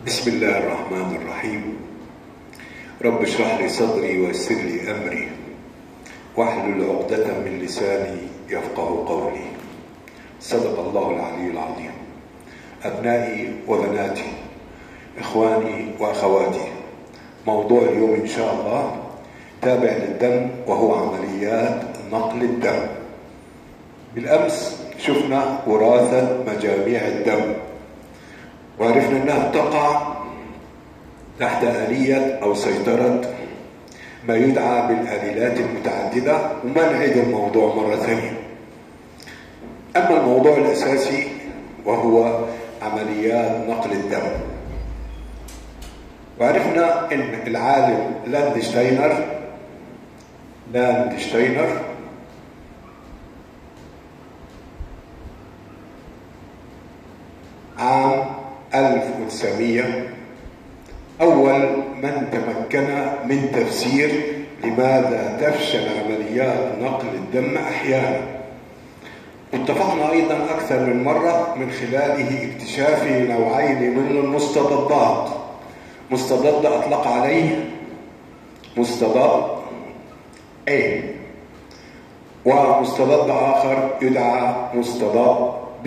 بسم الله الرحمن الرحيم. رب اشرح لي صدري ويسر لي أمري واحلل عقدة من لساني يفقه قولي. صدق الله العلي العظيم. أبنائي وبناتي، إخواني وأخواتي، موضوع اليوم إن شاء الله تابع للدم، وهو عمليات نقل الدم. بالأمس شفنا وراثة مجاميع الدم، وعرفنا أنها تقع تحت آلية أو سيطرة ما يدعى بالآليات المتعددة، وما نعيد الموضوع مرة ثانية. أما الموضوع الأساسي وهو عمليات نقل الدم، وعرفنا أن العالم لاندشتاينر عام 1900 أول من تمكن من تفسير لماذا تفشل عمليات نقل الدم أحيانا. واتفقنا أيضا أكثر من مرة من خلاله اكتشاف نوعين من المستضدات، مستضد أطلق عليه مستضد A، ومستضد آخر يدعى مستضد B.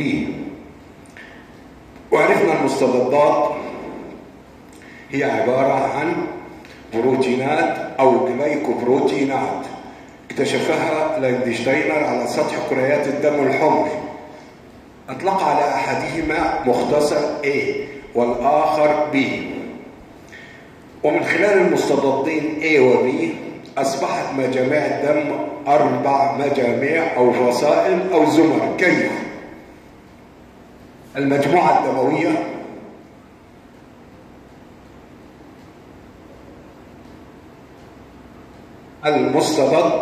وعرفنا المستضدات هي عبارة عن بروتينات أو جلايكوبروتينات اكتشفها لاندشتاينر على سطح كريات الدم الحمر. أطلق على أحدهما مختصر A والآخر B، ومن خلال المستضدين A و B أصبحت مجاميع الدم 4 مجاميع أو فصائل أو زمر. كيف؟ المجموعة الدموية، المستضد،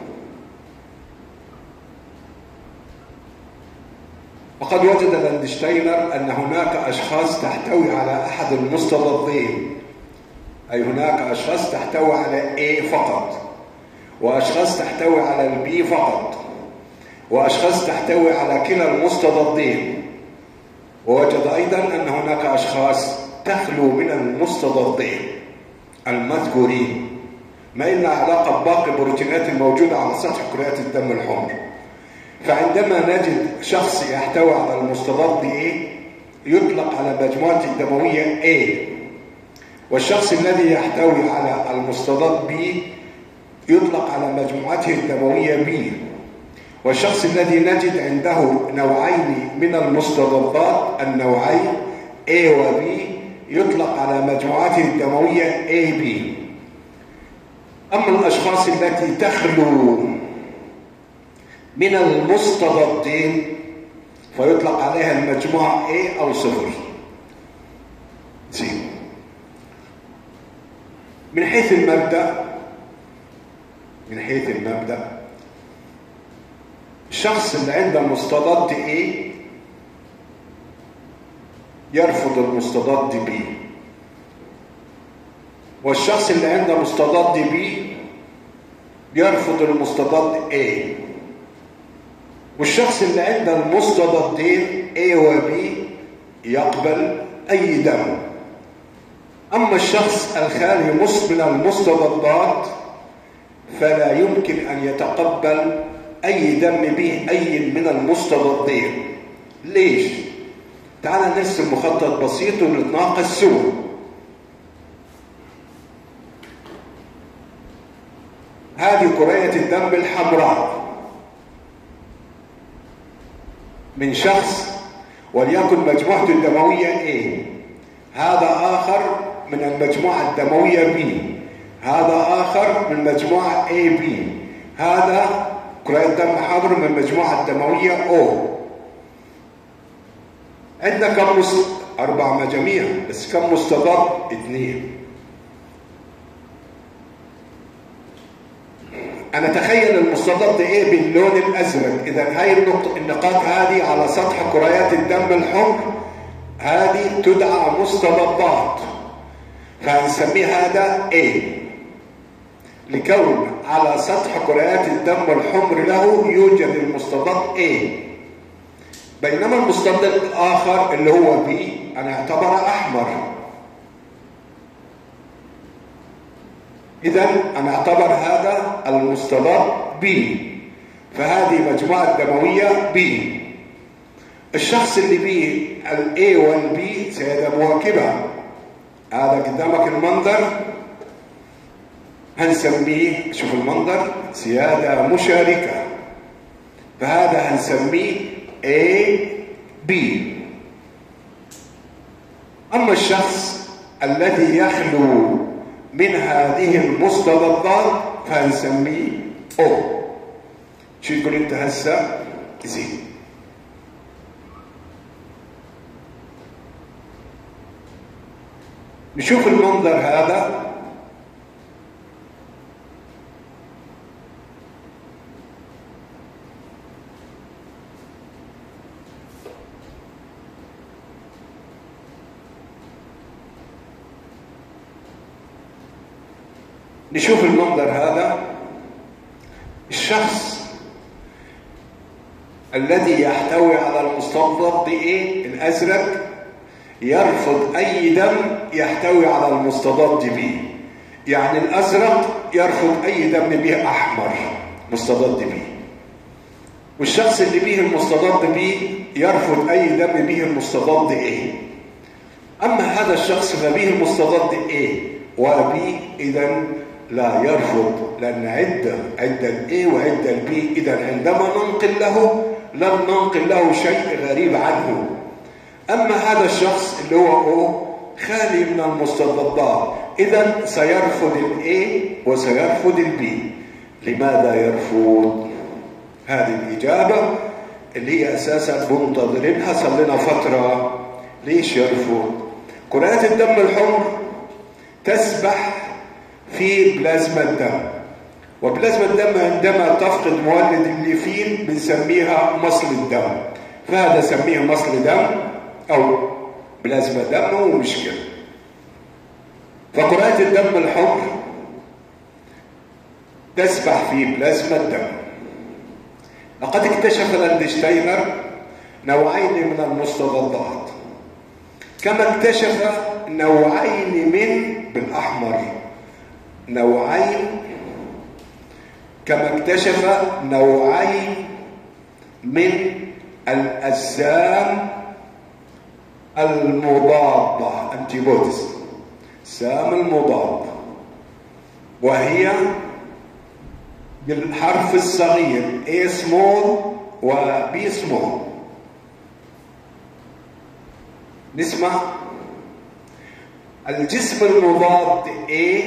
وقد وجد لاندشتاينر أن هناك أشخاص تحتوي على أحد المستضدين، أي هناك أشخاص تحتوي على A فقط، وأشخاص تحتوي على الB فقط، وأشخاص تحتوي على كلا المستضدين. ووجد أيضا أن هناك أشخاص تخلو من المستضدين المذكورين، ما إن علاقة بباقي البروتينات الموجودة على سطح كريات الدم الحمر. فعندما نجد شخص يحتوي على المستضد A يطلق على مجموعته الدموية A، والشخص الذي يحتوي على المستضد B يطلق على مجموعته الدموية B، والشخص الذي نجد عنده نوعين من المستضدات، النوعين A و B، يطلق على مجموعته الدموية AB. أما الأشخاص التي تخلو من المستضدين فيطلق عليها المجموعة A أو صفر. من حيث المبدأ الشخص اللي عنده مستضد A يرفض المستضد B، والشخص اللي عنده مستضد B يرفض المستضد A، والشخص اللي عنده المستضدين A و B يقبل أي دم. أما الشخص الخالي من المستضدات فلا يمكن أن يتقبل أي دم به أي من المستضدين. ليش؟ تعال نرسم مخطط بسيط ونتناقش سوا. هذه كرية الدم الحمراء من شخص وليكن مجموعته الدموية A، هذا آخر من المجموعة الدموية B، هذا آخر من مجموعة AB، هذا كرية دم حمراء من المجموعة الدموية O. عندنا كم 4 مجاميع، بس كم مستضد؟ 2. أنا تخيل المستضد A باللون الأزرق. إذا هاي النقاط هذه على سطح كريات الدم الحمر هذه تدعى مستضدات، فهنسميه هذا A، لكون على سطح كريات الدم الحمر له يوجد المستضد A. بينما المستضد الآخر اللي هو B أنا اعتبره أحمر، إذا أنا أعتبر هذا المستضاد B، فهذه مجموعة دموية B. الشخص اللي به A والB سيادة مواكبة، هذا قدامك المنظر، هنسميه، شوف المنظر، سيادة مشاركة، فهذا هنسميه AB. أما الشخص الذي يخلو من هذه المستضادات فهنسميه O. شو تقول انت هسه؟ زين. نشوف المنظر هذا، نشوف المنظر هذا. الشخص الذي يحتوي على المستضاد A الأزرق يرفض أي دم يحتوي على المستضاد B، يعني الأزرق يرفض أي دم به أحمر مستضاد B، والشخص اللي به المستضاد B يرفض أي دم به المستضاد A. أما هذا الشخص فبه المستضاد A وB إذا لا يرفض، لأن عدة A وعدة B، إذا عندما ننقل له لن ننقل له شيء غريب عنه. أما هذا الشخص اللي هو O خالي من المستضادات، إذا سيرفض A وسيرفض B. لماذا يرفض؟ هذه الإجابة اللي هي أساسا منتظرينها صار لنا فترة. ليش يرفض؟ كرات الدم الحمر تسبح في بلازما الدم، وبلازما الدم عندما تفقد مولد الليفين بنسميها مصل الدم، فهذا سميه مصل دم أو بلازما دم، هو مشكلة. فكرات الدم الحمر تسبح في بلازما الدم. لقد اكتشف لاندشتاينر نوعين من المستضادات، كما اكتشف نوعين من بالأحمر نوعين كما اكتشف نوعين من الأجسام المضادة antibodies، السام المضاد، وهي بالحرف الصغير A small و B small. نسمع. الجسم المضاد A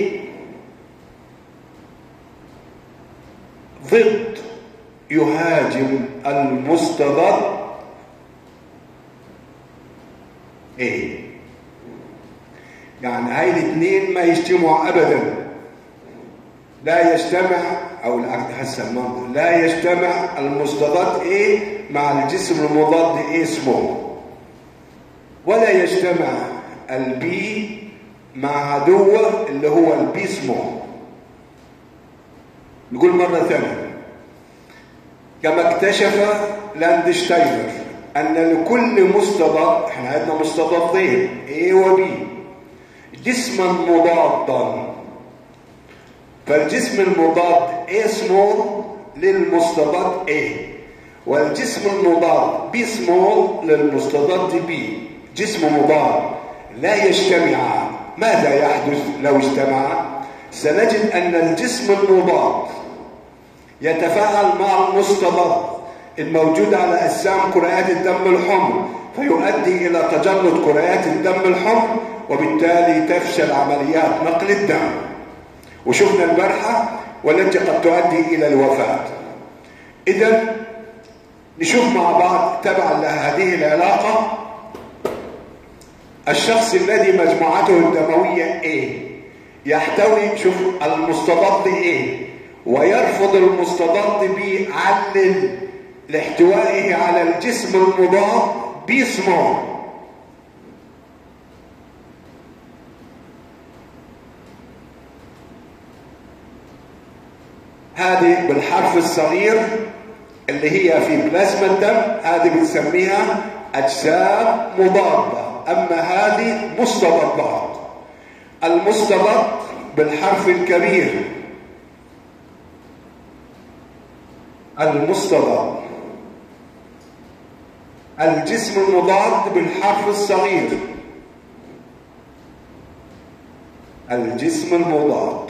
ضد يهاجم المستضاد A، يعني هاي الاثنين ما يجتمعوا ابدا، لا يجتمع، او هسه لا يجتمع المستضاد A مع الجسم المضاد A small، ولا يجتمع البي مع عدوه اللي هو البي small. نقول مرة ثانية، كما اكتشف لاندشتاينر أن لكل مستضاد، احنا عندنا مستضادين A و B، جسما مضادا، فالجسم المضاد A small للمستضاد A، والجسم المضاد B small للمستضاد B، جسم مضاد لا يجتمعان. ماذا يحدث لو اجتمعا؟ سنجد أن الجسم المضاد يتفاعل مع المستضاد الموجود على أجسام كريات الدم الحمر، فيؤدي إلى تجلط كريات الدم الحمر، وبالتالي تفشل عمليات نقل الدم، وشفنا البارحة، والتي قد تؤدي إلى الوفاة. إذا نشوف مع بعض تبعا لهذه العلاقة، الشخص الذي مجموعته الدموية A يحتوي، شوف، المستضاد A ويرفض المستضاد B علل لاحتوائه على الجسم المضاد B small. هذه بالحرف الصغير اللي هي في بلازما الدم، هذه بنسميها أجسام مضادة، أما هذه مستضادات. المستضاد بالحرف الكبير، المستضاد. الجسم المضاد بالحرف الصغير، الجسم المضاد.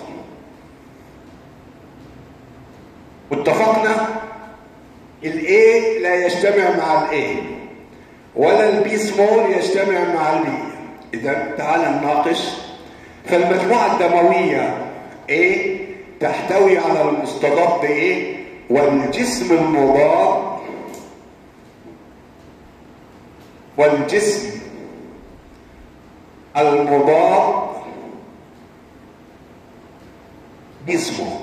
واتفقنا الاي لا يجتمع مع الاي، ولا البي سمول يجتمع مع البي. اذا تعال نناقش. فالمجموعه الدمويه A تحتوي على المستضاد A، والجسم المضاد المضاد باسمه.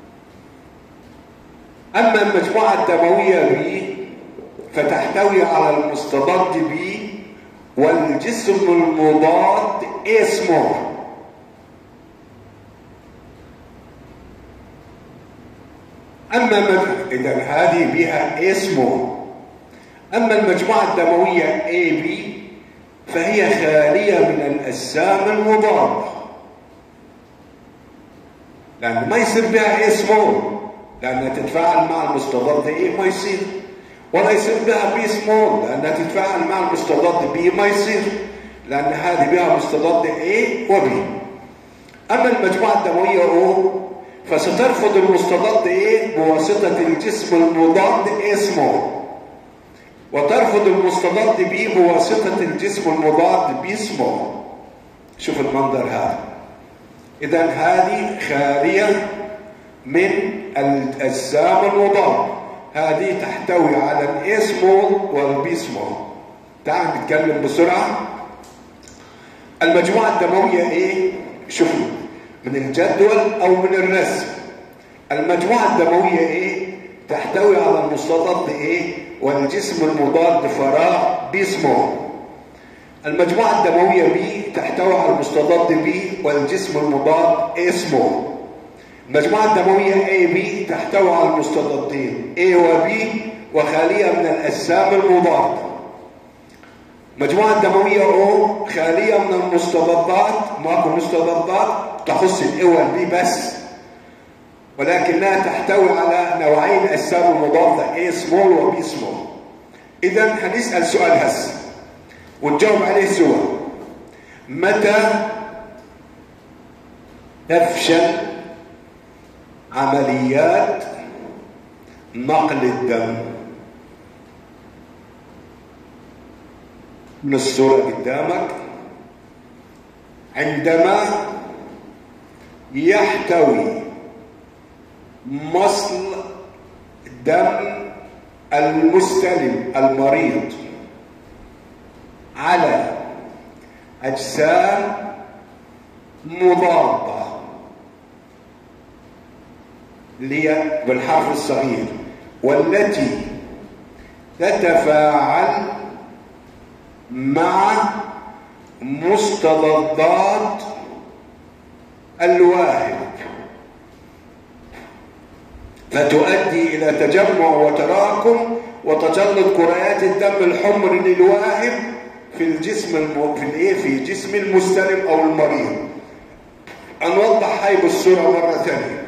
أما المجموعة الدموية B فتحتوي على المستضاد B والجسم المضاد اسمه. إذا هذه بها اسمه. أما المجموعة الدموية AB فهي خالية من الأجسام المضادة، لأن ما يصير بها اسمه، لأنها تتفاعل مع المستضاد A ما يصير، ولا يصير بها بي سمول لأنها تتفاعل مع المستضاد B ما يصير، لأن هذه بها مستضاد A و B. أما المجموعة الدموية O فسترفض المستضاد A بواسطة الجسم المضاد اسمه، وترفض المستضاد B بواسطة الجسم المضاد باسمه. شوف المنظر هذا. إذا هذه خالية من الأجسام المضاد، هذه تحتوي على الاسمول والبيسمول. تعال نتكلم بسرعة. المجموعة الدموية ايه؟ شوفوا من الجدول او من الرسم. المجموعة الدموية ايه؟ تحتوي على المستضاد ايه والجسم المضاد فراغ باسمه. المجموعة الدموية B تحتوي على المستضاد B والجسم المضاد اسمه. المجموعة الدموية AB تحتوي على المستضادين A و B وخالية من الأجسام المضادة. المجموعة الدموية O خالية من المستضادات، ماكو مستضادات تخص ال A وال B بس، ولكنها تحتوي على نوعين الأجسام المضادة A small و B small. إذا هنسأل سؤال هسه ونجاوب عليه سوا. متى تفشل عمليات نقل الدم؟ من الصورة قدامك. عندما يحتوي مصل دم المستلم المريض على أجسام مضادة اللي هي بالحرف الصغير، والتي تتفاعل مع مستضادات الواهب فتؤدي إلى تجمع وتراكم وتجلط كريات الدم الحمر للواهب في الجسم في جسم المستلم أو المريض. نوضح هاي بالصورة مرة ثانية.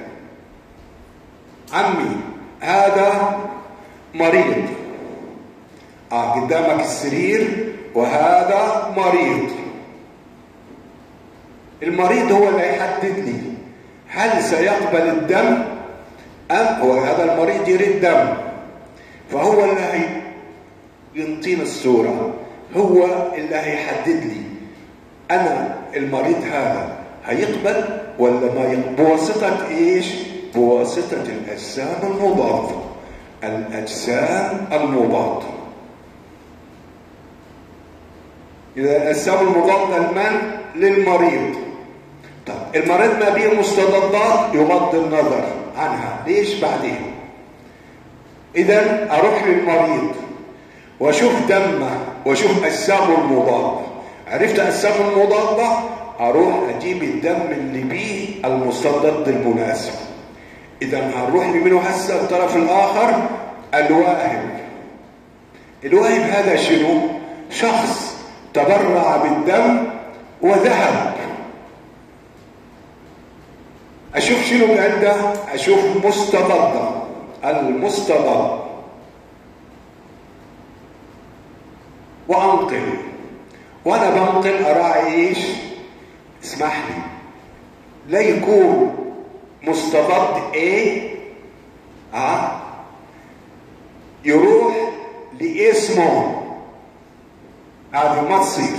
عمي هذا مريض، قدامك السرير وهذا مريض. المريض هو اللي يحدد لي هل سيقبل الدم أم هو هذا المريض يريد دم، فهو اللي ينطيني الصورة، هو اللي هيحدد لي أنا المريض هذا هيقبل ولا ما يقبل. بواسطة إيش؟ بواسطة الأجسام المضادة. الأجسام المضادة. إذا الأجسام المضادة لمن؟ للمريض. طب المريض ما بيه مستضادات يغض النظر عنها، ليش؟ بعدين. إذا أروح للمريض وأشوف دمه وأشوف أجسامه المضادة. عرفت أجسامه المضادة، أروح أجيب الدم اللي بيه المستضد المناسب. إذا هنروح لمنه هسه الطرف الآخر؟ الواهب. الواهب هذا شنو؟ شخص تبرع بالدم وذهب. اشوف شنو عنده، اشوف مستضدة، المستضد، وانقل. وانا بنقل اراعي ايش؟ اسمح لي، لا يكون مستضد ايه يروح لاسمه، هذه ما تصير.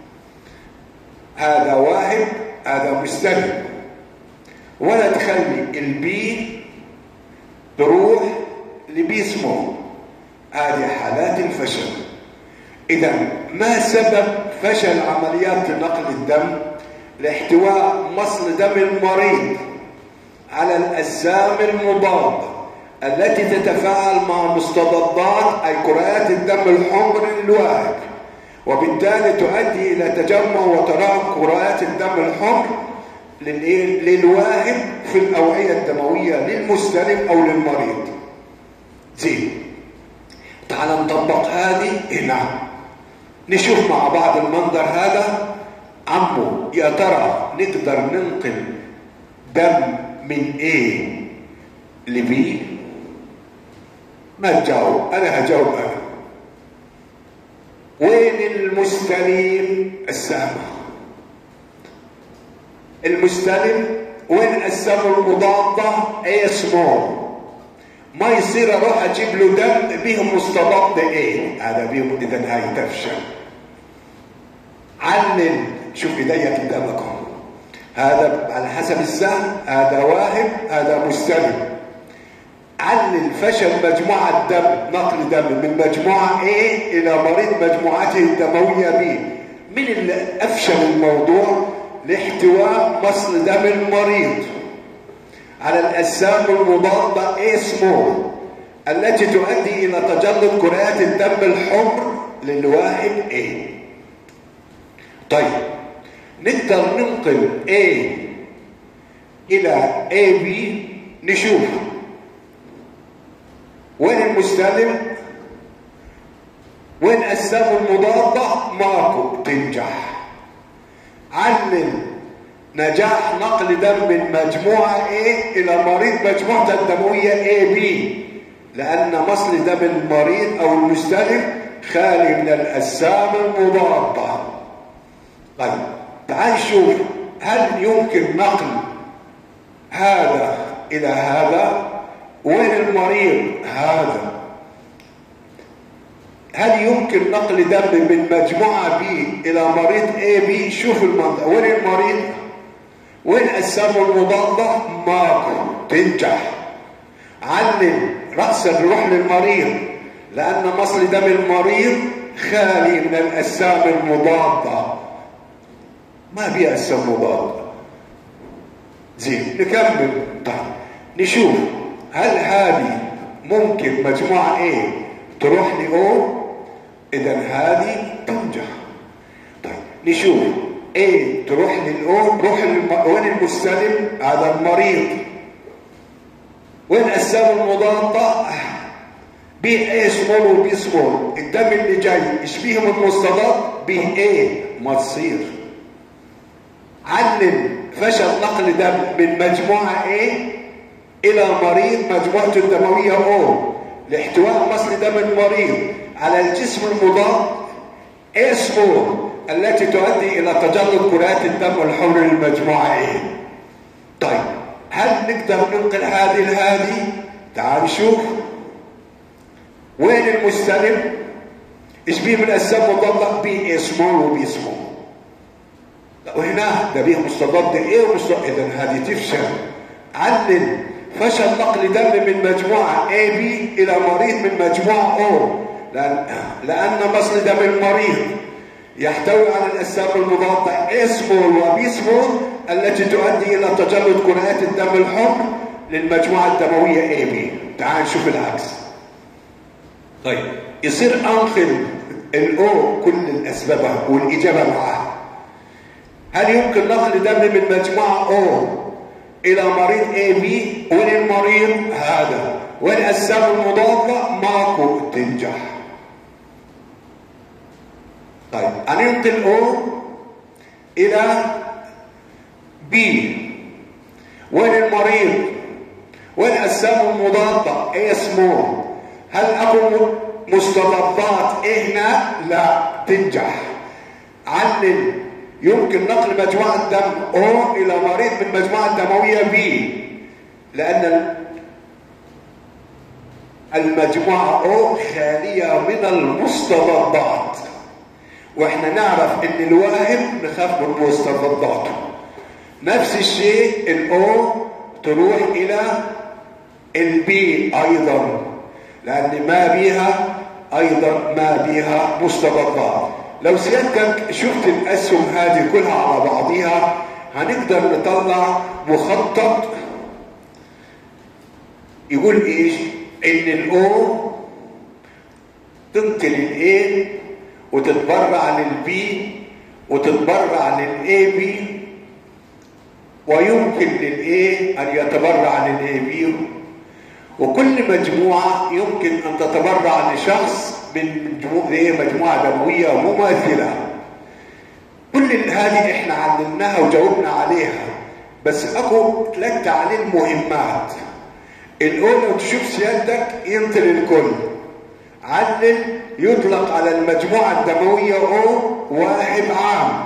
هذا واهب، هذا مستلم. ولا تخلي البي تروح لباسمه، هذه حالات الفشل. إذا ما سبب فشل عمليات نقل الدم؟ لاحتواء مصل دم المريض على الأجسام المضادة التي تتفاعل مع مستضدات أي كريات الدم الحمر للواهب، وبالتالي تؤدي إلى تجمع وتراكم كريات الدم الحمر للواهب في الأوعية الدموية للمستلم أو للمريض. زين، تعال نطبق هذه هنا، نشوف مع بعض المنظر هذا. عمو، يا ترى نقدر ننقل دم من A ل B؟ ما تجاوب، أنا هجاوب أنا. وين المستلم؟ السامة. المستلم وين الأجسام المضادة؟ A small. ما يصير اروح اجيب له دم بهم مستضد ايه، هذا بهم، اذا هاي تفشل. علل، شوف ايديا قدامكم، هذا على حسب السهم، هذا واهب، هذا مستلم. علل فشل مجموعة دم، نقل دم من مجموعة A الى مريض مجموعته الدموية B. من اللي افشل الموضوع؟ لاحتواء مصل دم المريض على الأجسام المضادة A small التي تؤدي إلى تجلط كريات الدم الحمر للواحد A. طيب، نقدر ننقل A إلى AB. نشوف وين المستلم، وين الأجسام المضادة، ماكو، تنجح. علل نجاح نقل دم من مجموعة A إلى مريض مجموعته الدموية AB، لأن مصل دم المريض أو المستلم خالي من الأجسام المضادة. طيب، تعال نشوف هل يمكن نقل هذا إلى هذا؟ وين المريض هذا؟ هل يمكن نقل دم من مجموعة B إلى مريض AB؟ شوف المنطقة، وين المريض؟ وين الأجسام المضادة؟ ماكو، تنجح. علل رأسا نروح للمريض، لأن مصل دم المريض خالي من الأجسام المضادة، ما بيها أجسام مضادة. زين، نكمل. طيب، نشوف هل هذه ممكن مجموعة A تروح لO؟ إذا هذه تنجح. طيب، نشوف A تروح للأو، وين المستلم؟ هذا المريض. وين الأجسام المضادة؟ B A small و B small. الدم اللي جاي ايش فيهم المستضاد؟ B A، ما تصير. علل فشل نقل دم من مجموعة A إلى مريض مجموعته الدموية O لاحتواء مصل دم المريض على الجسم المضاد A small التي تؤدي إلى تجلط كريات الدم الحمر للمجموعة A. طيب، هل نقدر ننقل هذه لهذه؟ تعال نشوف. وين المستلم؟ ايش بيه من الأجسام المضادة؟ B A small و B small. وهنا ده بيه مستضد A ومستضد، إذا هذه تفشل. علل فشل نقل دم من مجموعة AB إلى مريض من مجموعة O، لأن مصل دم المريض يحتوي على الأجسام المضادة A small و B small التي تؤدي إلى تجلط كريات الدم الحمر للمجموعة الدموية AB. تعال نشوف العكس. طيب، يصير أنقل الأو كل الأسباب والإجابة معها. هل يمكن نقل دم من مجموعة O إلى مريض AB؟ وين المريض؟ هذا. وين الأجسام المضادة؟ ماكو، تنجح. طيب، هننقل O إلى B. وين المريض؟ وين الأجسام المضادة؟ ايه اسمه؟ هل اكو مستضدات هنا؟ لا تنجح. علل يمكن نقل مجموعة دم O إلى مريض من مجموعة دموية B، لأن المجموعة O خالية من المستضدات، واحنا نعرف ان الواهب نخاف من مستضداته. نفس الشيء الأو تروح إلى البي أيضا، لأن ما بيها أيضا ما بيها مستضدات. لو سيادتك شفت الأسهم هذه كلها على بعضها هنقدر نطلع مخطط يقول إيش؟ إن الأو تنقل الإيه وتتبرع للبي وتتبرع للإي بي، ويمكن للإيه أن يتبرع للإي بي، وكل مجموعة يمكن أن تتبرع لشخص من مجموعة دموية مماثلة. كل هذه احنا علمناها وجاوبنا عليها، بس اكو 3 تعليل مهمات. الأول لو تشوف سيادتك ينطل الكل. علل يطلق على المجموعة الدموية أو واحد عام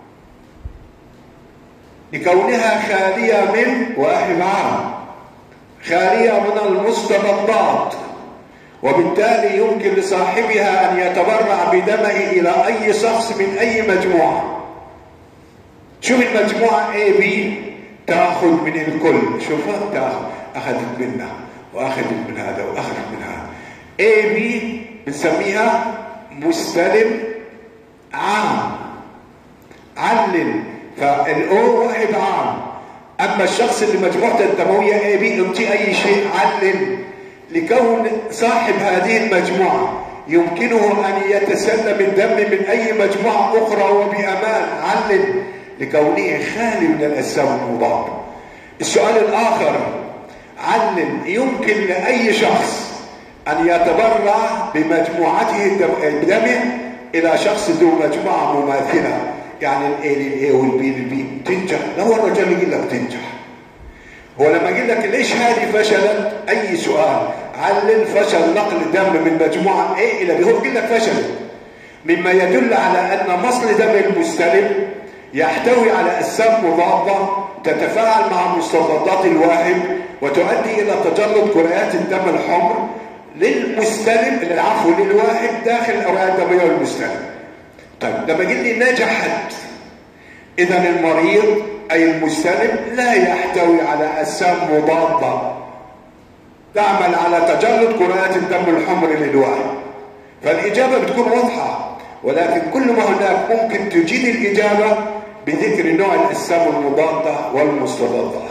لكونها خالية من واحد عام، خالية من المستضدات، وبالتالي يمكن لصاحبها أن يتبرع بدمه إلى أي شخص من أي مجموعة. شوف المجموعة A B تأخذ من الكل، شوفها تأخذ، أخذت منها وأخذت من هذا وأخذت من هذا. A B بنسميها مستلم عام. علل فالأو واحد عام، أما الشخص اللي مجموعته الدموية A B يمتي أي شيء. علل لكون صاحب هذه المجموعة يمكنه أن يتسلم الدم من أي مجموعة أخرى وبأمان. علل لكونه خالي من الأجسام المضادة. السؤال الآخر، علل يمكن لأي شخص أن يتبرع بمجموعته بدمه إلى شخص ذو مجموعة مماثلة، يعني الA للA والB للB تنجح. لو الرجل يقول لك تنجح، هو لما يقول لك ليش هذه فشلت؟ أي سؤال، علل فشل نقل دم من مجموعة A إلى B، هو يقول لك فشل، مما يدل على أن مصل دم المستلم يحتوي على أجسام مضادة تتفاعل مع مستضدات الواهب وتؤدي إلى تجلط كريات الدم الحمر للمستلم، العفو للواهب داخل الأوعية الدموية للمستلم. طيب لما قل لي نجحت، إذا المريض أي المستلم لا يحتوي على أجسام مضادة تعمل على تجلط كريات الدم الحمر للواهب. فالإجابة بتكون واضحة، ولكن كل ما هناك ممكن تجيد الإجابة بذكر نوع الأجسام المضادة والمستضادة.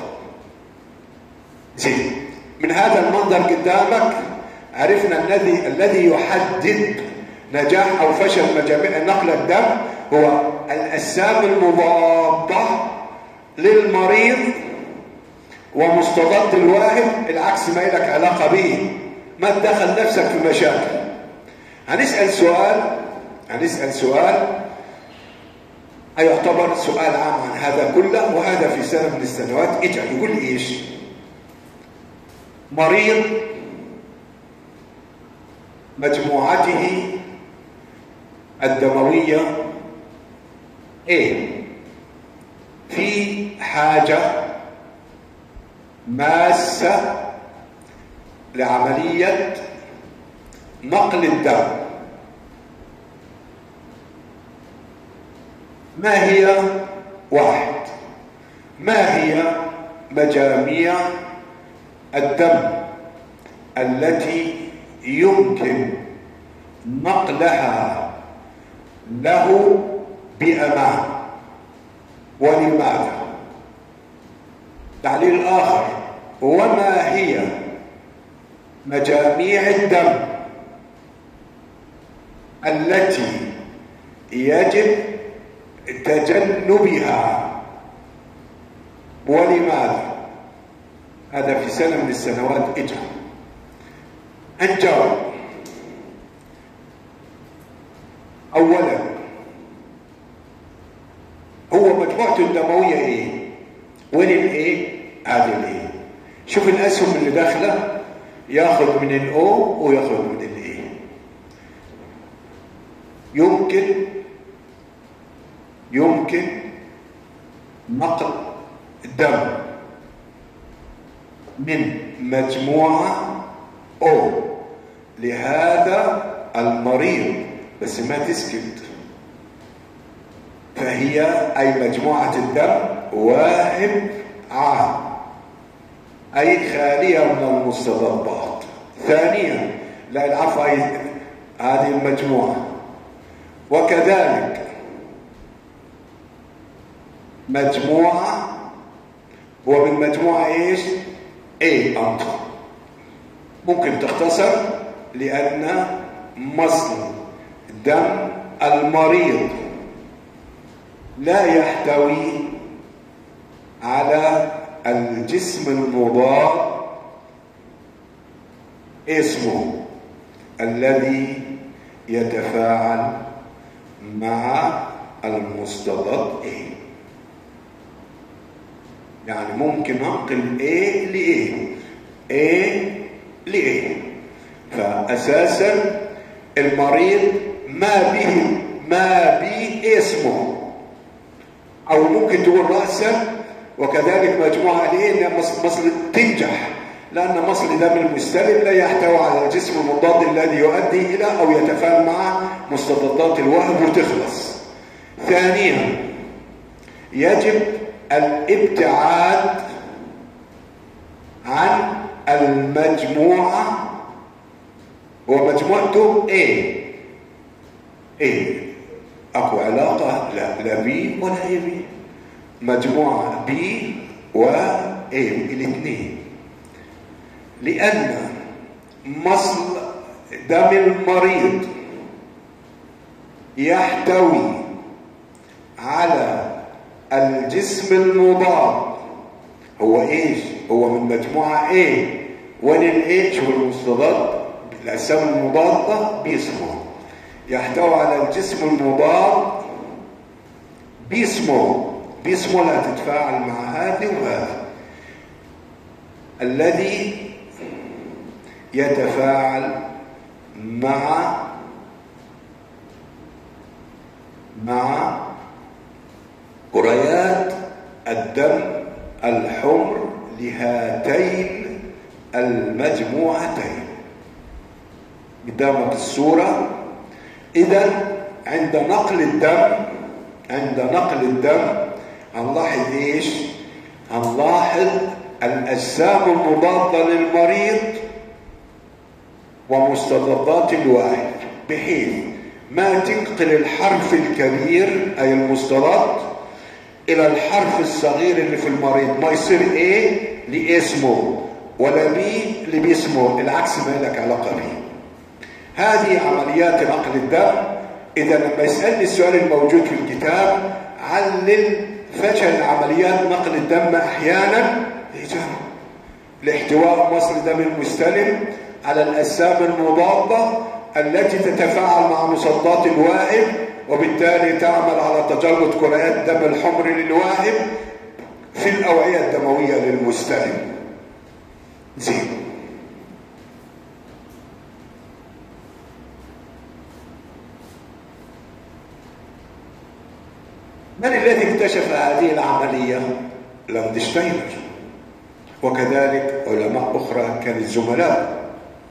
زين، من هذا المنظر قدامك عرفنا الذي يحدد نجاح أو فشل نقل الدم هو الأجسام المضادة للمريض ومستضد الواهب، العكس ما لك علاقة به، ما تدخل نفسك في مشاكل. هنسأل سؤال يعتبر سؤال عام عن هذا كله، وهذا في سنة من السنوات اجى يقول ايش؟ مريض مجموعته الدموية A في حاجة ماسة لعملية نقل الدم. ما هي؟ واحد، ما هي مجاميع الدم التي يمكن نقلها له بأمان، ولماذا؟ تعليل آخر، وما هي مجاميع الدم التي يجب تجنبها ولماذا؟ هذا في سنة من السنوات اجى. نجاوب. أولا، هو مجموعته الدموية ايه؟ وين الايه؟ ادي الاي. شوف الاسهم اللي داخله، ياخذ من الاو وياخذ من الاي. يمكن نقل الدم من مجموعة او لهذا المريض، بس ما تسكت، فهي أي مجموعة الدم واحد عام، أي خالية من المستضدات. ثانيا لا العفو، هذه المجموعة. وكذلك مجموعة، ومن مجموعة ايش؟ A أنت ممكن تختصر، لأن مصل دم المريض لا يحتوي على الجسم المضاد اسمه الذي يتفاعل مع المستضد A. يعني ممكن انقل A ل A. فأساسا المريض ما به اسمه، أو ممكن تقول رأسا. وكذلك مجموعة ليه إن مصل تنجح، لأن مصل دم المستلم لا يحتوي على الجسم المضاد الذي يؤدي إلى أو يتفاعل مع مستضدات الوهب وتخلص. ثانيا يجب الابتعاد عن المجموعة ومجموعته A. أكو علاقة؟ لا B ولا AB. مجموعة B و A الاثنين، لأن مصل دم المريض يحتوي على الجسم المضاد. هو ايش؟ هو من مجموعة A، وللإيش هو المستضاد، الأجسام المضادة باسمه، يحتوي على الجسم المضاد باسمه لا تتفاعل مع هذه وهذه، الذي يتفاعل مع كريات الدم الحمر لهاتين المجموعتين. قدامك الصورة. إذا عند نقل الدم هنلاحظ ايش؟ هنلاحظ الأجسام المضادة للمريض ومستضدات الواحد، بحيث ما تنقل الحرف الكبير أي المستضد إلى الحرف الصغير اللي في المريض، ما يصير A لاسمه ولا B لباسمه، العكس ما لك علاقة به. هذه عمليات نقل الدم. إذا لما يسألني السؤال الموجود في الكتاب علل فشل عمليات نقل الدم أحيانا، لاحتواء مصل دم المستلم على الأجسام المضادة التي تتفاعل مع مصدات الواهب، وبالتالي تعمل على تجلط كريات دم الحمر للواهب في الأوعية الدموية للمستلم. زين. من الذي اكتشف هذه العملية؟ لاندشتاينر، وكذلك علماء أخرى كانت زملاء.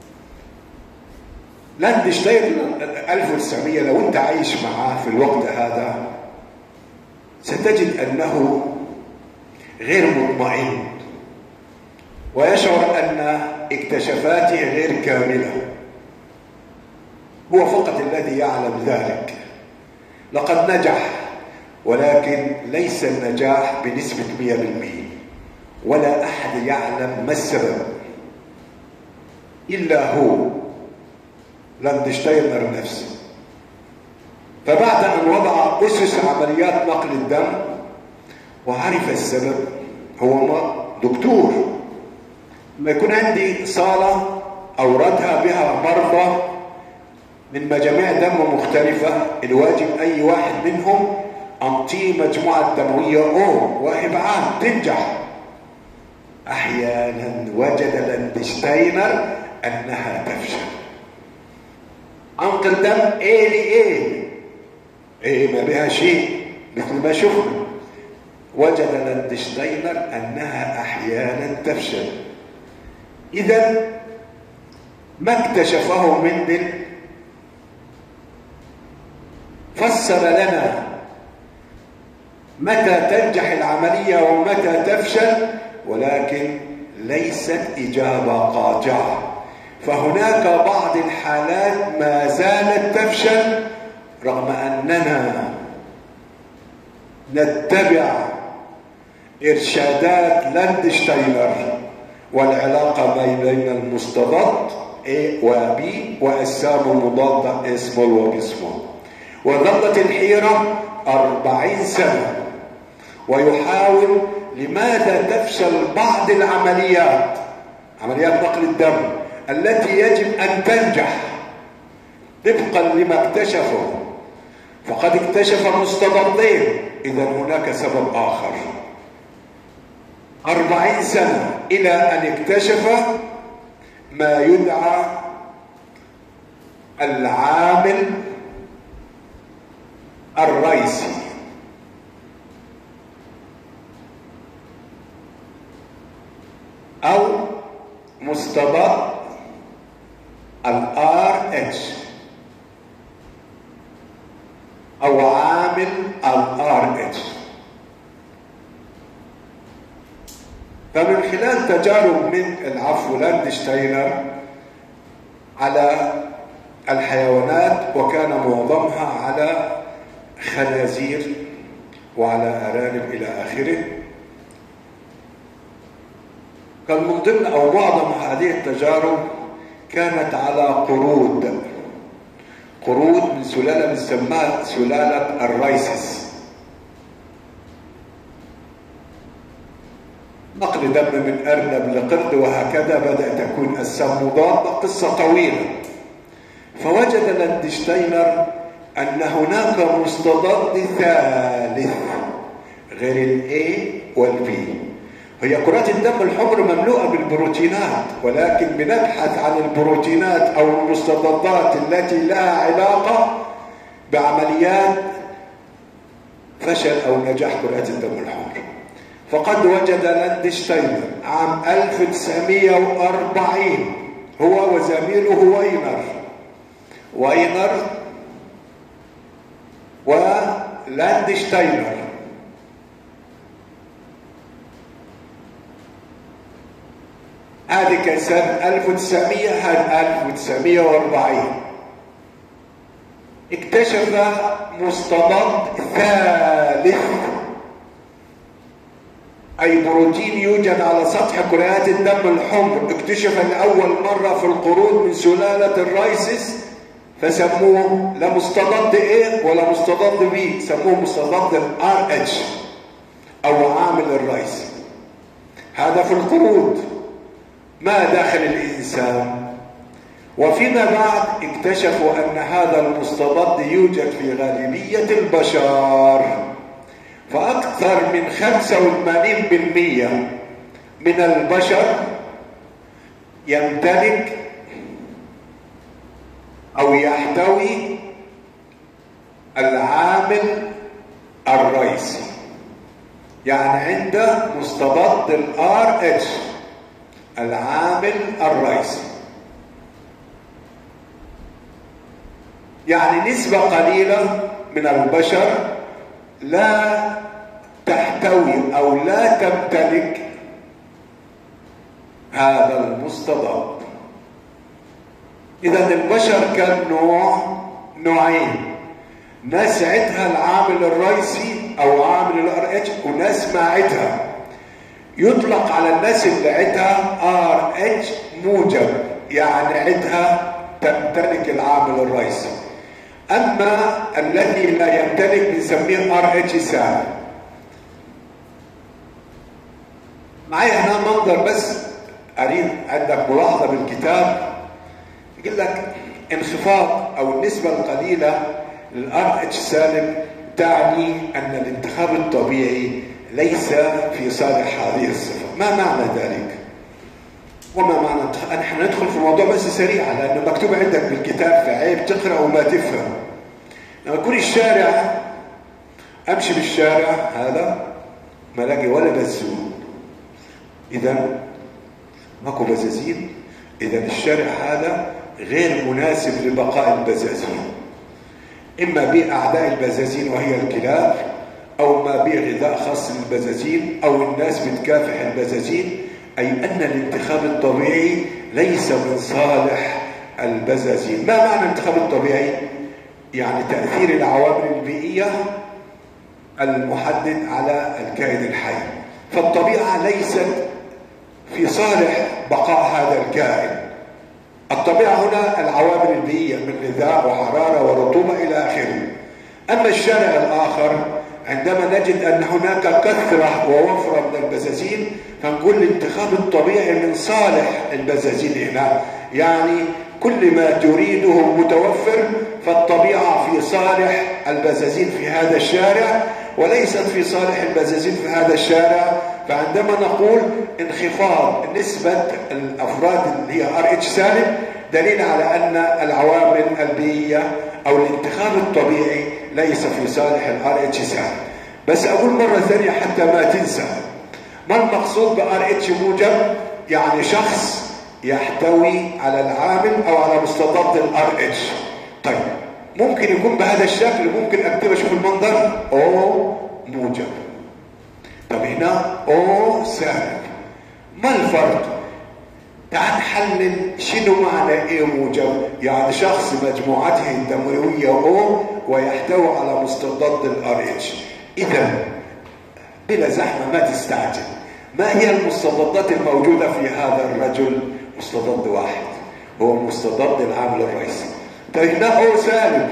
لاندشتاينر 1900 لو أنت عايش معاه في الوقت هذا ستجد أنه غير مطمئن، ويشعر أن اكتشافاته غير كاملة. هو فقط الذي يعلم ذلك. لقد نجح، ولكن ليس النجاح بنسبة 100%، ولا أحد يعلم ما السبب إلا هو لاندشتاينر نفسه. فبعد أن وضع أسس عمليات نقل الدم وعرف السبب، هو دكتور، لما يكون عندي صالة أوردها بها مرضى من مجاميع دم مختلفة، الواجب أي واحد منهم أنطيه مجموعة دموية واهب عام تنجح. أحيانا وجد لاندشتاينر أنها تفشل. أنقل دم إيه لإيه؟ إيه ما بها شيء مثل ما شفنا. وجد لاندشتاينر أنها أحيانا تفشل. إذا ما اكتشفه مندل فسر لنا متى تنجح العملية ومتى تفشل، ولكن ليست إجابة قاطعة. فهناك بعض الحالات ما زالت تفشل رغم أننا نتبع إرشادات لاندشتاينر والعلاقة بين المستضد A و B وأجسام المضادة A small و B small. وظلت الحيرة 40 سنة ويحاول لماذا تفشل بعض العمليات، عمليات نقل الدم التي يجب أن تنجح طبقا لما اكتشفه. فقد اكتشف مستضدين، إذا هناك سبب آخر. 40 سنة إلى أن اكتشف ما يدعى العامل الرئيسي أو مستضد RH أو عامل RH. فمن خلال تجارب من لاندشتاينر على الحيوانات، وكان معظمها على خنازير وعلى أرانب إلى آخره، كان من ضمن أو معظم هذه التجارب كانت على قرود من سلالة بنسميها سلالة الرايسس. نقل دم من أرنب لقرد وهكذا بدأت تكون أجسام مضادة، قصة طويلة. فوجد لاندشتاينر أن هناك مستضد ثالث غير الA والB. هي كرات الدم الحمر مملوءة بالبروتينات، ولكن بنبحث عن البروتينات أو المستضدات التي لها علاقة بعمليات فشل أو نجاح كرات الدم الحمر. فقد وجد لاندشتاينر عام 1940 هو وزميله واينر ولاندشتاينر هذه كان سنة 1940 اكتشف مستضد ثالث، أي بروتين يوجد على سطح كريات الدم الحمر، اكتشف لأول مرة في القرود من سلالة الرايسس، فسموه لا مستضد A ولا مستضد B، سموه مستضد RH أو عامل الرايس. هذا في القرود. ما داخل الإنسان؟ وفيما بعد اكتشفوا أن هذا المستضد يوجد في غالبية البشر، فأكثر من 85% من البشر يمتلك أو يحتوي العامل الرئيسي، يعني عنده مستضد RH العامل الرئيسي. يعني نسبة قليلة من البشر لا تحتوي أو لا تمتلك هذا المستضد. إذا البشر كان نوعين، ناس عندها العامل الرئيسي أو عامل الRH، وناس ما عندها. يطلق على الناس اللي عندها RH موجب، يعني عندها تمتلك العامل الرئيسي. أما الذي لا يمتلك بنسميه RH سالب. معي هنا منظر بس أريد عندك ملاحظة بالكتاب، يقول لك انخفاض أو النسبة القليلة للRH سالب تعني أن الانتخاب الطبيعي ليس في صالح هذه الصفة. ما معنى ذلك؟ وما معنى نحن ندخل في الموضوع بس سريعا لأنه مكتوب عندك بالكتاب، فعيب تقرأ وما تفهم. لما أكون الشارع أمشي بالشارع هذا ما الاقي ولا بزون، إذا ماكو بزازين، إذا الشارع هذا غير مناسب لبقاء البزازين، إما بأعداء البزازين وهي الكلاب، أو ما بغذاء خاص للبزازين، أو الناس بتكافح البزازين، أي أن الانتخاب الطبيعي ليس من صالح البزازين. ما معنى الانتخاب الطبيعي؟ يعني تأثير العوامل البيئية المحدد على الكائن الحي، فالطبيعة ليست في صالح بقاء هذا الكائن. الطبيعة هنا العوامل البيئية من غذاء وحرارة ورطوبة إلى آخره. أما الشارع الآخر عندما نجد أن هناك كثرة ووفرة من البزازين فنقول الانتخاب الطبيعي من صالح البزازين هنا، يعني كل ما تريده متوفر، فالطبيعة في صالح البزازين في هذا الشارع وليست في صالح البزازين في هذا الشارع. فعندما نقول انخفاض نسبة الأفراد اللي هي RH سالب دليل على أن العوامل البيئية أو الانتخاب الطبيعي ليس في صالح RH سالب. بس أقول مرة ثانية حتى ما تنسى، ما المقصود RH موجب؟ يعني شخص يحتوي على العامل أو على مستضد RH. طيب ممكن يكون بهذا الشكل، ممكن أكتب أشوف المنظر O موجب، طب هنا O سالب، ما الفرق؟ تعال نحلل شنو معنى A موجب. يعني شخص مجموعته الدموية O ويحتوي على مستضد RH. إذا بلا زحمة ما تستعجل، ما هي المستضدات الموجودة في هذا الرجل؟ مستضد واحد هو مستضد العامل الرئيسي. طيب هنا O سالب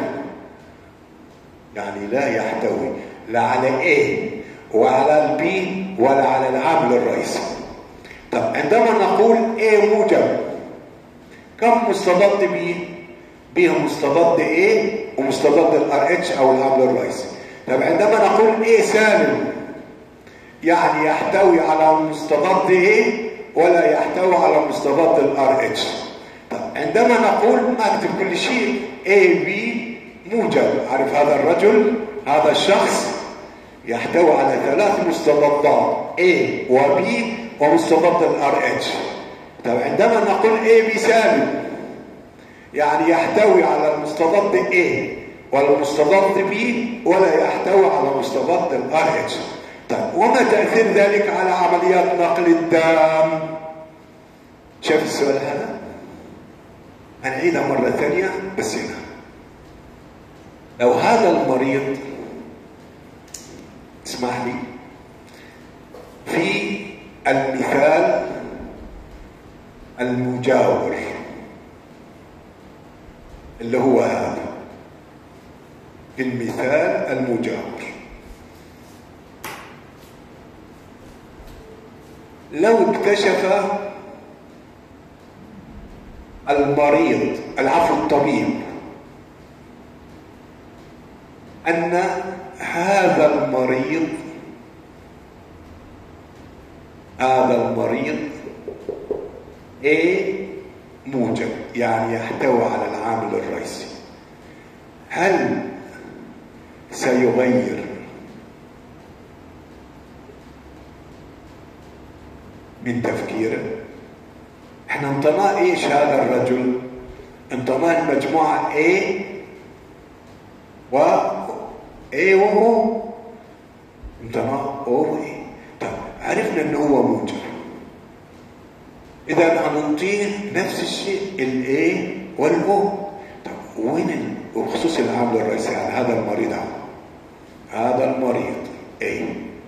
يعني لا يحتوي لا على A وعلى الB ولا على العامل الرئيسي. طب عندما نقول A موجب كم مستضد B؟ B مستضد A ومستضد RH أو العامل الرئيسي. طب عندما نقول A سالب يعني يحتوي على مستضد A ولا يحتوي على مستضد RH. طب عندما نقول ما اكتب كل شيء AB موجب، عارف هذا الرجل هذا الشخص يحتوي على 3 مستضدات A و B ومستضد RH. طب عندما نقول AB سالب يعني يحتوي على المستضد A والمستضد B ولا يحتوي على مستضد RH. طيب وما تأثير ذلك على عمليات نقل الدم؟ شايف السؤال هذا؟ هنعيدها مرة ثانية بس هنا. لو هذا المريض اسمح لي في المثال المجاور اللي هو هذا، في المثال المجاور لو اكتشف المريض الطبيب أن هذا المريض A موجب يعني يحتوي على العامل الرئيسي، هل سيغير من تفكيره؟ احنا انطناه ايش هذا الرجل؟ انطناه المجموعة A و A وهو انطناه O و A. طب عرفنا انه هو موجب، اذا هنعطيه نفس الشيء ال A وال O. طب وين بخصوص العامل الرئيسي على هذا المريض؟ هذا المريض A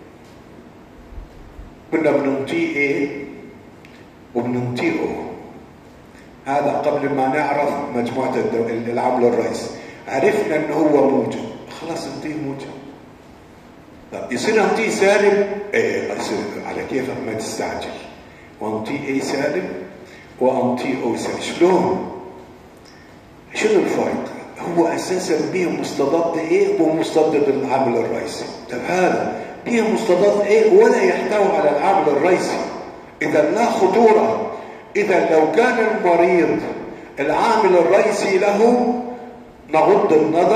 كنا بنعطيه A وبنعطيه O، هذا قبل ما نعرف مجموعة العامل الرئيسي. عرفنا انه هو موجب، خلاص نعطيه موجب. طب يصير نعطيه سالب؟ ايه يصير على كيفك ما تستعجل، وانطيه A سالب وانطيه O سالب. شلون؟ شنو الفرق؟ هو اساسا به مستضد ايه ومستضد العامل الرئيسي. طب هذا به مستضد ايه ولا يحتوي على العامل الرئيسي، اذا لا خطوره. اذا لو كان المريض العامل الرئيسي له نغض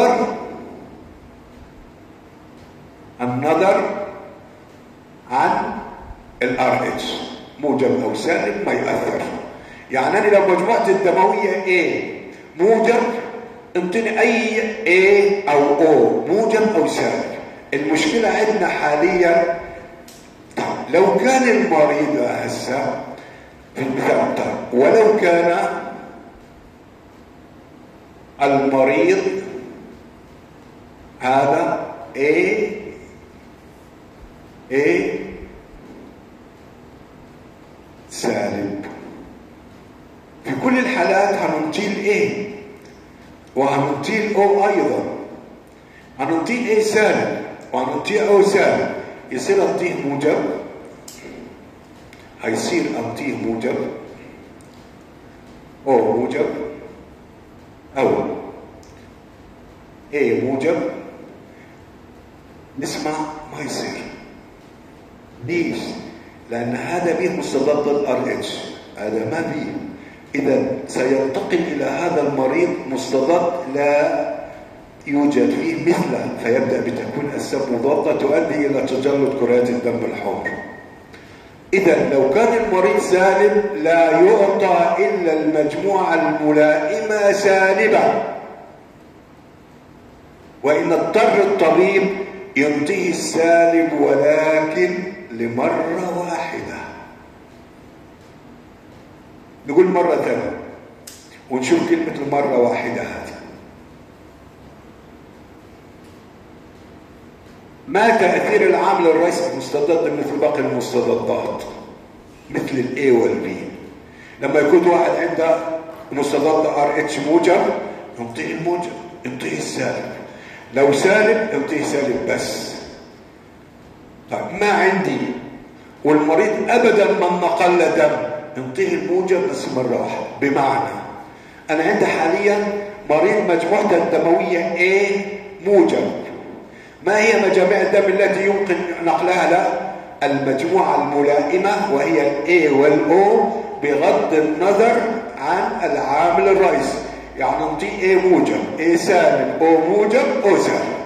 النظر عن الRH موجب او سالب ما يؤثر. يعني انا لو مجموعتي الدمويه A موجب انطيني اي A او O موجب او سالب. المشكله عندنا حاليا لو كان المريض هسه في المثال ولو كان المريض هذا A سالب، في كل الحالات هننطيل A وهننطيل O ايضا. هننطيل A سالب وهننطيل O سالب، يصير انطيه موجب، هيصير انطيه موجب O موجب او A موجب. نسمع ما يصير. ليش؟ لأن هذا به مستضد الRH، هذا ما به. إذا سينتقل إلى هذا المريض مستضد لا يوجد فيه مثله، فيبدأ بتكوين أجسام مضادة تؤدي إلى تجلط كريات الدم الحمر. إذا لو كان المريض سالب لا يعطى إلا المجموعة الملائمة سالبة، وإن اضطر الطبيب ينتهي السالب ولكن لمرة واحدة. نقول مرة ثانية ونشوف كلمة المرة واحدة هذه. ما تأثير العامل الرئيسي المستضد مثل باقي المستضدات مثل الA والB؟ لما يكون واحد عنده مستضد RH موجب ينطيه الموجب، ينطيه السالب. لو سالب ينطيه سالب بس. طيب ما عندي والمريض ابدا ما نقل دم ينطيه الموجب بس مره واحده. بمعنى انا عندي حاليا مريض مجموعته الدمويه A موجب. ما هي مجاميع الدم التي يمكن نقلها له؟ المجموعه الملائمه وهي الA والO بغض النظر عن العامل الرئيسي. يعني نعطيه A موجب A سالب O موجب O سالب.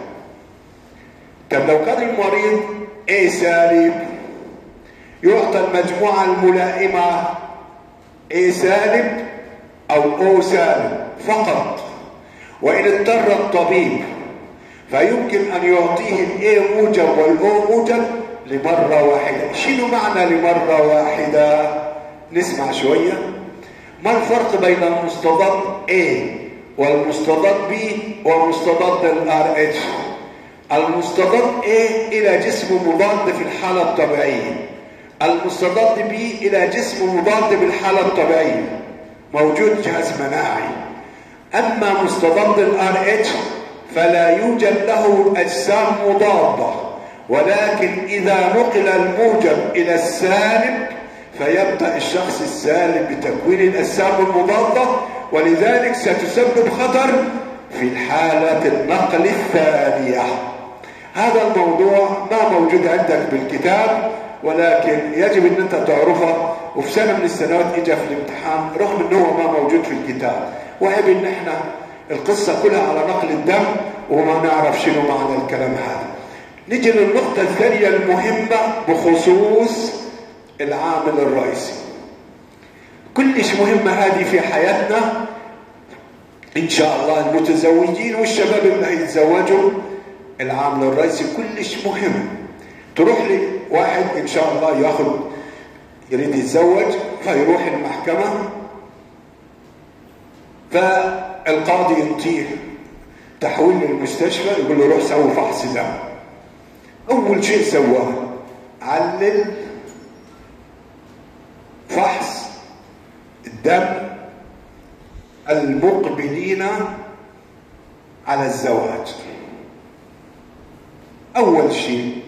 طب لو كان المريض A سالب يعطى المجموعة الملائمة A سالب أو O سالب فقط. وإن اضطر الطبيب فيمكن أن يعطيه الA موجب والO موجب لمرة واحدة. شنو معنى لمرة واحدة؟ نسمع شوية. ما الفرق بين المستضد A والمستضد B ومستضد الRH؟ المستضد A إلى جسم مضاد في الحالة الطبيعية، المستضد B إلى جسم مضاد بالحالة الطبيعية، موجود جهاز مناعي. أما مستضد الRH فلا يوجد له أجسام مضادة، ولكن إذا نقل الموجب إلى السالب فيبدأ الشخص السالب بتكوين الأجسام المضادة، ولذلك ستسبب خطر في الحالة النقل الثانية. هذا الموضوع ما موجود عندك بالكتاب، ولكن يجب ان انت تعرفه. وفي سنة من السنوات اجى في الامتحان رغم انه هو ما موجود في الكتاب، وعيب ان احنا القصة كلها على نقل الدم وما نعرف شنو معنى الكلام هذا. نيجي للنقطة الثانية المهمة بخصوص العامل الرئيسي. كلش مهمة هذه في حياتنا ان شاء الله، المتزوجين والشباب اللي هيتزوجوا. العامل الرئيسي كلش مهم. تروح لي واحد ان شاء الله يريد يتزوج، فيروح المحكمة فالقاضي ينطيه تحويل للمستشفى، يقول له روح سوي فحص دم. اول شيء سواه علل فحص الدم المقبلين على الزواج. اول شيء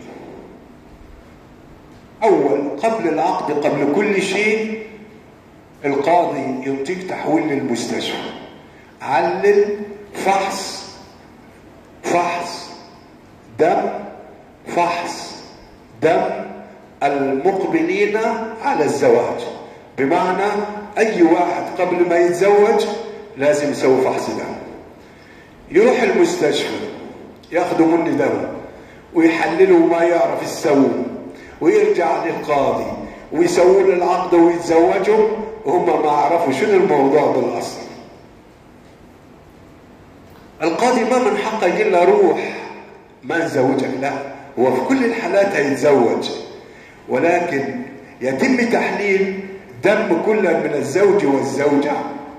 قبل العقد قبل كل شيء القاضي يعطيك تحويل للمستشفى. علل فحص دم، فحص دم المقبلين على الزواج. بمعنى أي واحد قبل ما يتزوج لازم يسوي فحص دم، يروح المستشفى ياخدوا مني دم ويحللوا ما يعرف يسوي، ويرجع للقاضي ويسووا له العقد ويتزوجوا وهم ما عرفوا شنو الموضوع بالاصل. القاضي ما من حقه يقول له روح ما نزوجك، لا، هو في كل الحالات هيتزوج، ولكن يتم تحليل دم كل من الزوج والزوجة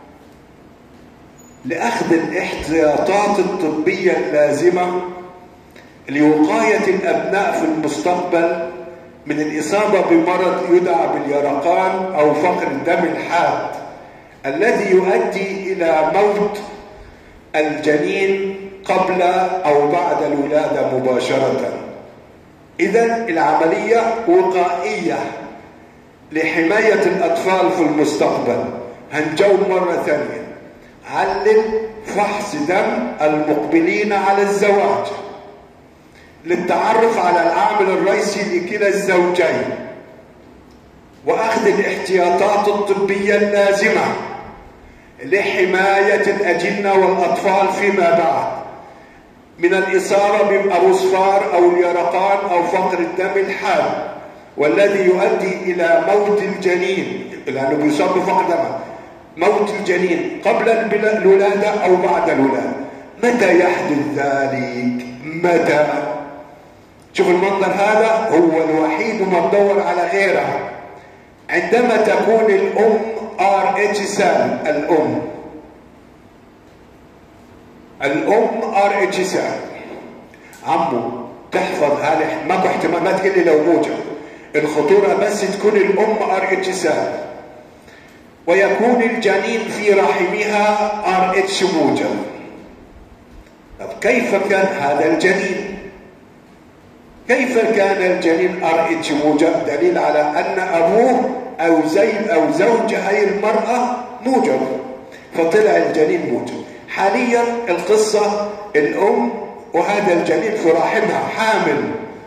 لأخذ الاحتياطات الطبية اللازمة لوقاية الأبناء في المستقبل من الإصابة بمرض يدعى باليرقان أو فقر الدم الحاد الذي يؤدي إلى موت الجنين قبل أو بعد الولادة مباشرة. إذن العملية وقائية لحماية الأطفال في المستقبل. هنجاوب مرة ثانية، علل فحص دم المقبلين على الزواج للتعرف على العامل الرئيسي لكلا الزوجين وأخذ الاحتياطات الطبية اللازمة لحماية الأجنة والأطفال فيما بعد من الإصابة بالأروسفار أو اليرقان أو فقر الدم الحاد والذي يؤدي إلى موت الجنين، لأنه بيصاب بفقر دم، موت الجنين قبل الولادة أو بعد الولادة. متى يحدث ذلك؟ متى؟ شوف المنظر هذا هو الوحيد وما تدور على غيره. عندما تكون الأم RH سالب، الأم RH سالب، عمو تحفظ هذه، ماكو احتمال، ما تقول لي لو موجب، الخطورة بس تكون الأم RH سالب ويكون الجنين في رحمها RH موجب. طب كيف كان هذا الجنين؟ كيف كان الجنين RH موجب؟ دليل على أن أبوه أو زوج هاي المرأة موجب، فطلع الجنين موجب. حاليا القصة الأم وهذا الجنين في رحمها حامل.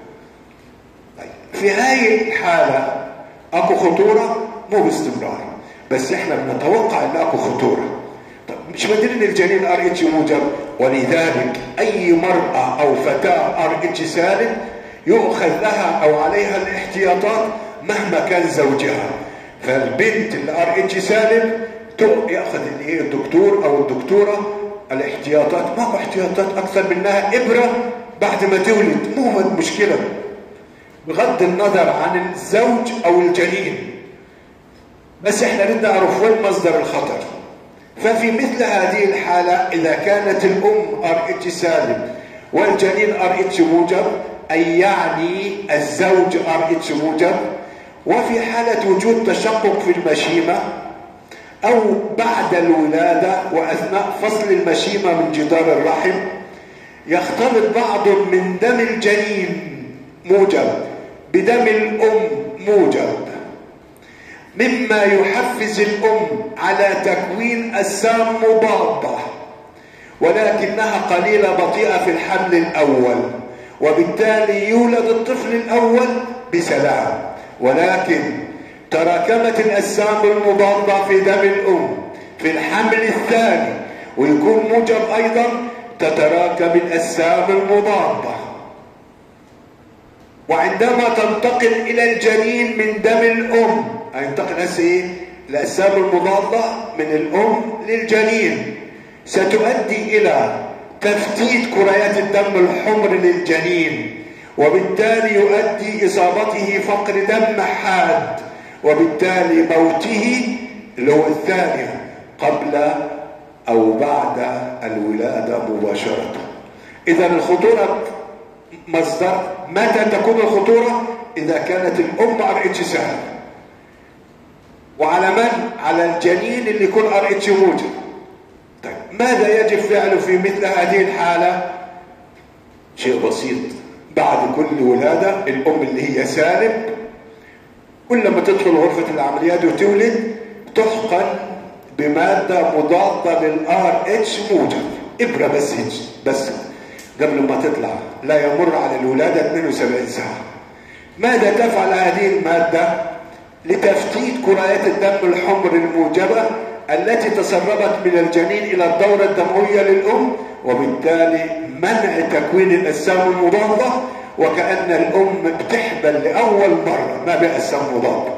في هاي الحالة أكو خطورة؟ مو باستمرار، بس احنا بنتوقع أن أكو خطورة. طب مش مدرين الجنين RH موجب، ولذلك أي مرأة أو فتاة RH سالب يؤخذ لها أو عليها الاحتياطات مهما كان زوجها. فالبنت اللي RH سالب يأخذ الدكتور أو الدكتورة الاحتياطات، ماكو احتياطات أكثر منها إبرة بعد ما تولد، مو مشكلة بغض النظر عن الزوج أو الجنين، بس احنا بدنا نعرف وين مصدر الخطر. ففي مثل هذه الحالة إذا كانت الأم RH سالب والجنين RH موجب، أي يعني الزوج RH موجب، وفي حالة وجود تشقق في المشيمة أو بعد الولادة وأثناء فصل المشيمة من جدار الرحم يختلط بعض من دم الجنين موجب بدم الأم موجب، مما يحفز الأم على تكوين أجسام مضادة ولكنها قليلة بطيئة في الحمل الأول، وبالتالي يولد الطفل الأول بسلام، ولكن تراكمت الأجسام المضادة في دم الأم في الحمل الثاني ويكون موجب أيضا، تتراكم الأجسام المضادة، وعندما تنتقل إلى الجنين من دم الأم، هينتقل هسه الأجسام المضادة من الأم للجنين، ستؤدي إلى تفتيت كريات الدم الحمر للجنين، وبالتالي يؤدي إصابته فقر دم حاد، وبالتالي موته اللي هو الثانية قبل أو بعد الولادة مباشرة. إذا الخطورة مصدر، متى تكون الخطورة؟ إذا كانت الأم RH سالب، وعلى من؟ على الجنين اللي يكون RH موجب. طيب ماذا يجب فعله في مثل هذه الحالة؟ شيء بسيط، بعد كل ولادة الأم اللي هي سالب كل ما تدخل غرفة العمليات وتولد تحقن بمادة مضادة للRH موجب، ابره بس قبل ما تطلع لا يمر على الولاده 72 ساعه. ماذا تفعل هذه الماده؟ لتفتيت كريات الدم الحمر الموجبه التي تسربت من الجنين الى الدوره الدمويه للام، وبالتالي منع تكوين الاجسام المضاده، وكأن الام بتحبل لاول مره ما باجسام مضاده.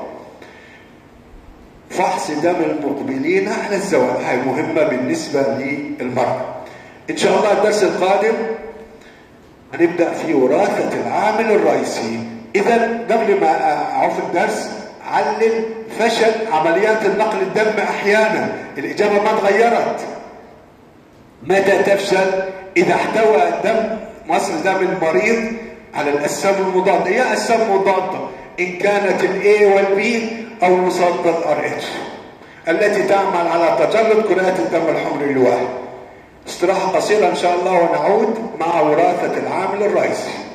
فحص دم المقبلين على الزواج هاي مهمه بالنسبه للمراه. ان شاء الله الدرس القادم هنبدا في وراثه العامل الرئيسي. اذا قبل ما اعرف الدرس علل فشل عمليات النقل الدم احيانا. الاجابه ما تغيرت. متى تفشل؟ اذا احتوى مصل دم المريض على الاجسام المضاده. يا اجسام مضاده ان كانت الاي والبي او مصادة الRH التي تعمل على تجلط كريات الدم الحمر الواحد. استراحه قصيره ان شاء الله ونعود مع وراثه العامل الرئيسي.